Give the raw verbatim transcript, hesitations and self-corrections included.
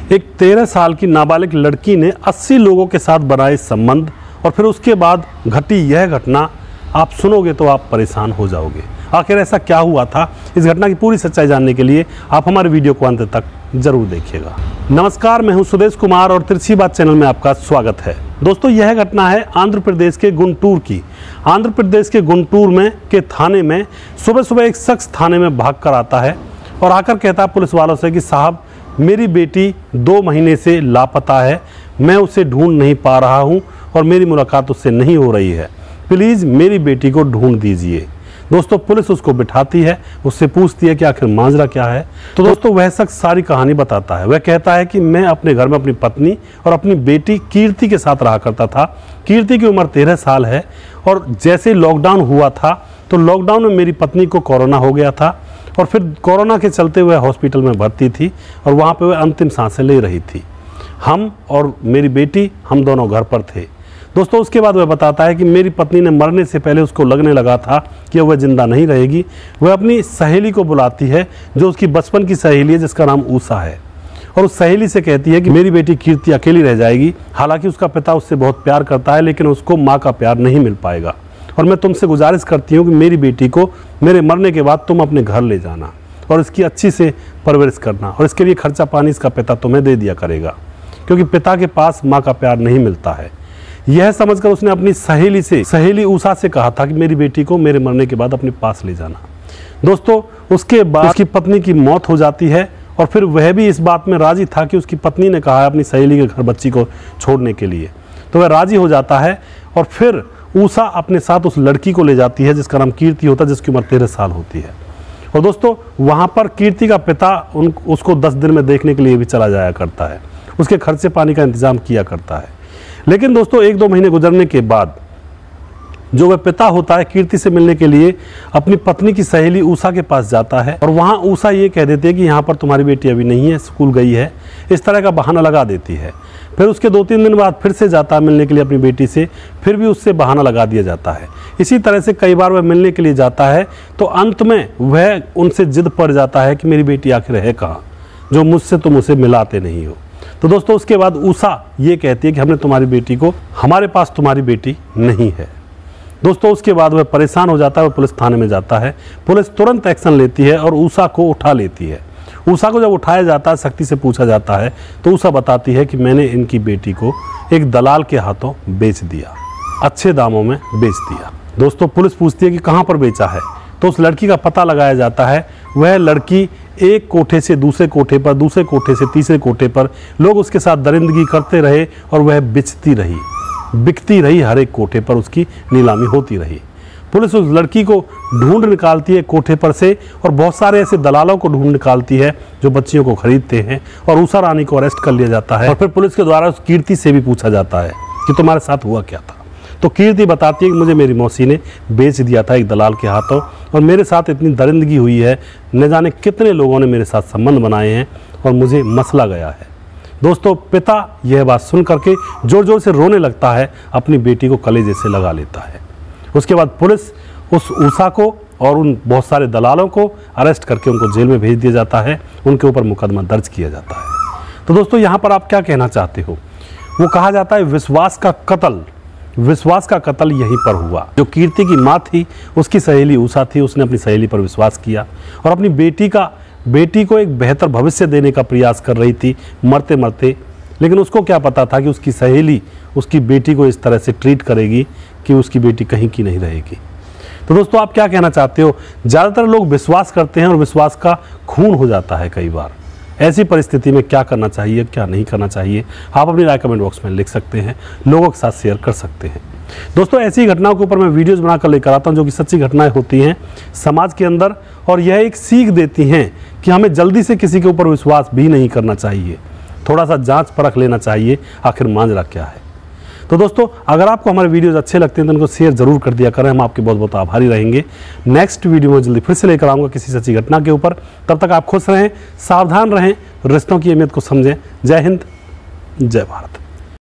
एक तेरह साल की नाबालिग लड़की ने अस्सी लोगों के साथ बनाए संबंध और फिर उसके बाद घटी यह घटना। आप सुनोगे तो आप परेशान हो जाओगे। आखिर ऐसा क्या हुआ था? इस घटना की पूरी सच्चाई जानने के लिए आप हमारे वीडियो को अंत तक जरूर देखिएगा। नमस्कार, मैं हूं सुदेश कुमार और तिरछी बात चैनल में आपका स्वागत है। दोस्तों, यह घटना है आंध्र प्रदेश के गुंटूर की। आंध्र प्रदेश के गुंटूर में के थाने में सुबह सुबह एक शख्स थाने में भाग कर आता है और आकर कहता है पुलिस वालों से कि साहब, मेरी बेटी दो महीने से लापता है, मैं उसे ढूंढ नहीं पा रहा हूं और मेरी मुलाकात उससे नहीं हो रही है, प्लीज़ मेरी बेटी को ढूंढ दीजिए। दोस्तों, पुलिस उसको बिठाती है, उससे पूछती है कि आखिर माजरा क्या है। तो दोस्तों, वह शख्स सारी कहानी बताता है। वह कहता है कि मैं अपने घर में अपनी पत्नी और अपनी बेटी कीर्ति के साथ रहा करता था। कीर्ति की उम्र तेरह साल है और जैसे लॉकडाउन हुआ था तो लॉकडाउन में मेरी पत्नी को कोरोना हो गया था और फिर कोरोना के चलते वह हॉस्पिटल में भर्ती थी और वहाँ पर वह अंतिम सांसें ले रही थी। हम और मेरी बेटी, हम दोनों घर पर थे। दोस्तों, उसके बाद वह बताता है कि मेरी पत्नी ने मरने से पहले उसको लगने लगा था कि वह जिंदा नहीं रहेगी। वह अपनी सहेली को बुलाती है जो उसकी बचपन की सहेली है, जिसका नाम ऊषा है, और उस सहेली से कहती है कि मेरी बेटी कीर्ति अकेली रह जाएगी। हालांकि उसका पिता उससे बहुत प्यार करता है, लेकिन उसको माँ का प्यार नहीं मिल पाएगा और मैं तुमसे गुजारिश करती हूँ कि मेरी बेटी को मेरे मरने के बाद तुम अपने घर ले जाना और इसकी अच्छी से परवरिश करना और इसके लिए खर्चा पानी इसका पिता तुम्हें दे दिया करेगा, क्योंकि पिता के पास माँ का प्यार नहीं मिलता है। यह समझकर उसने अपनी सहेली से सहेली ऊषा से कहा था कि मेरी बेटी को मेरे मरने के बाद अपने पास ले जाना। दोस्तों, उसके बाद उसकी पत्नी की मौत हो जाती है और फिर वह भी इस बात में राजी था कि उसकी पत्नी ने कहा है अपनी सहेली के घर बच्ची को छोड़ने के लिए, तो वह राजी हो जाता है और फिर ऊषा अपने साथ उस लड़की को ले जाती है जिसका नाम कीर्ति होता है, जिसकी उम्र तेरह साल होती है। और दोस्तों, वहाँ पर कीर्ति का पिता उन उसको दस दिन में देखने के लिए भी चला जाया करता है, उसके खर्चे पानी का इंतजाम किया करता है। लेकिन दोस्तों, एक दो महीने गुजरने के बाद जो वह पिता होता है कीर्ति से मिलने के लिए अपनी पत्नी की सहेली ऊषा के पास जाता है और वहाँ ऊषा ये कह देती है कि यहाँ पर तुम्हारी बेटी अभी नहीं है, स्कूल गई है, इस तरह का बहाना लगा देती है। फिर उसके दो तीन दिन बाद फिर से जाता है मिलने के लिए अपनी बेटी से, फिर भी उससे बहाना लगा दिया जाता है। इसी तरह से कई बार वह मिलने के लिए जाता है तो अंत में वह उनसे जिद पड़ जाता है कि मेरी बेटी आखिर है कहाँ, जो मुझसे तुम उसे मिलाते नहीं हो। तो दोस्तों, उसके बाद ऊषा ये कहती है कि हमने तुम्हारी बेटी को, हमारे पास तुम्हारी बेटी नहीं है। दोस्तों, उसके बाद वह परेशान हो जाता है, वह पुलिस थाने में जाता है। पुलिस तुरंत एक्शन लेती है और ऊषा को उठा लेती है। ऊषा को जब उठाया जाता है, सख्ती से पूछा जाता है तो ऊषा बताती है कि मैंने इनकी बेटी को एक दलाल के हाथों बेच दिया, अच्छे दामों में बेच दिया। दोस्तों, पुलिस पूछती है कि कहाँ पर बेचा है, तो उस लड़की का पता लगाया जाता है। वह लड़की एक कोठे से दूसरे कोठे पर, दूसरे कोठे से तीसरे कोठे पर, लोग उसके साथ दरिंदगी करते रहे और वह बिचती रही, बिकती रही, हर एक कोठे पर उसकी नीलामी होती रही। पुलिस उस लड़की को ढूंढ निकालती है कोठे पर से और बहुत सारे ऐसे दलालों को ढूंढ निकालती है जो बच्चियों को खरीदते हैं और ऊषा रानी को अरेस्ट कर लिया जाता है। और फिर पुलिस के द्वारा उस कीर्ति से भी पूछा जाता है कि तुम्हारे साथ हुआ क्या था। तो कीर्ति बताती है कि मुझे मेरी मौसी ने बेच दिया था एक दलाल के हाथों और मेरे साथ इतनी दरिंदगी हुई है, न जाने कितने लोगों ने मेरे साथ संबंध बनाए हैं और मुझे मसला गया है। दोस्तों, पिता यह बात सुन करके जोर जोर से रोने लगता है, अपनी बेटी को कलेजे से लगा लेता है। उसके बाद पुलिस उस ऊषा को और उन बहुत सारे दलालों को अरेस्ट करके उनको जेल में भेज दिया जाता है, उनके ऊपर मुकदमा दर्ज किया जाता है। तो दोस्तों, यहाँ पर आप क्या कहना चाहते हो? वो कहा जाता है विश्वास का कत्ल, विश्वास का कत्ल यहीं पर हुआ। जो कीर्ति की माँ थी, उसकी सहेली ऊषा थी, उसने अपनी सहेली पर विश्वास किया और अपनी बेटी का बेटी को एक बेहतर भविष्य देने का प्रयास कर रही थी मरते मरते। लेकिन उसको क्या पता था कि उसकी सहेली उसकी बेटी को इस तरह से ट्रीट करेगी कि उसकी बेटी कहीं की नहीं रहेगी। तो दोस्तों, आप क्या कहना चाहते हो? ज़्यादातर लोग विश्वास करते हैं और विश्वास का खून हो जाता है कई बार। ऐसी परिस्थिति में क्या करना चाहिए, क्या नहीं करना चाहिए, आप अपनी राय कमेंट बॉक्स में लिख सकते हैं, लोगों के साथ शेयर कर सकते हैं। दोस्तों, ऐसी घटनाओं के ऊपर मैं वीडियोस बनाकर लेकर आता हूं जो कि सच्ची घटनाएं होती हैं समाज के अंदर और यह एक सीख देती हैं कि हमें जल्दी से किसी के ऊपर विश्वास भी नहीं करना चाहिए, थोड़ा सा जांच परख लेना चाहिए आखिर माजरा क्या है। तो दोस्तों, अगर आपको हमारे वीडियोस अच्छे लगते हैं तो उनको शेयर जरूर कर दिया करें, हम आपके बहुत बहुत आभारी रहेंगे। नेक्स्ट वीडियो में जल्दी फिर से लेकर आऊँगा किसी सच्ची घटना के ऊपर। तब तक आप खुश रहें, सावधान रहें, रिश्तों की अहमियत को समझें। जय हिंद, जय भारत।